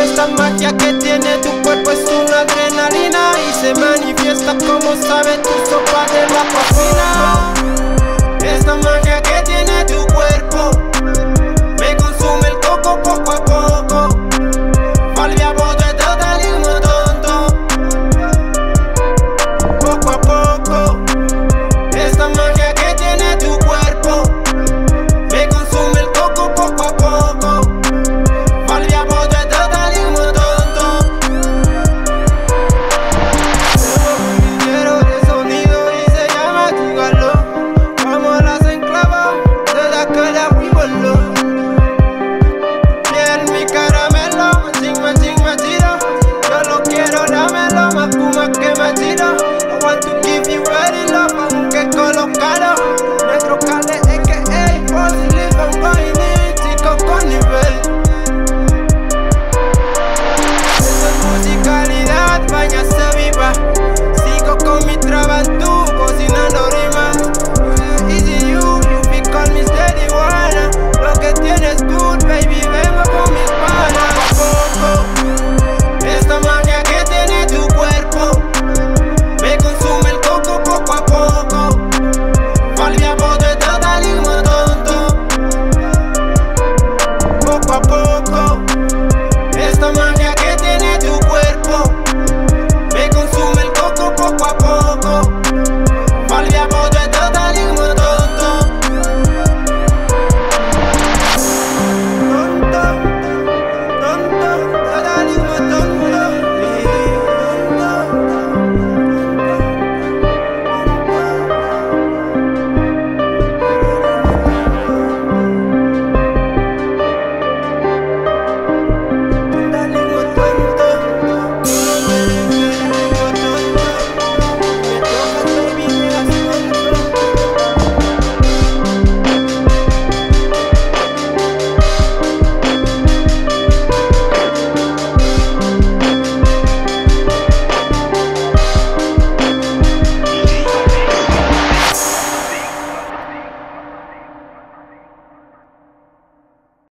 Esta magia que tiene tu cuerpo es una adrenalina y se manifiesta como sabe tu sopa de la cocina. Esta magia que tiene tu cuerpo me consume el coco poco a poco. Vogliamo de totalmente tonto poco a poco. Esta magia que tiene tu cuerpo me consume el coco poco a poco. Vogliamo de totalmente tonto. Tengo un ligero de sonido y se llama Gigalo. Como las enclavas de la calle Wibolo. Piel mi caramelo, machín, machín, machiro. Yo lo quiero, dámelo, más puma que machiro.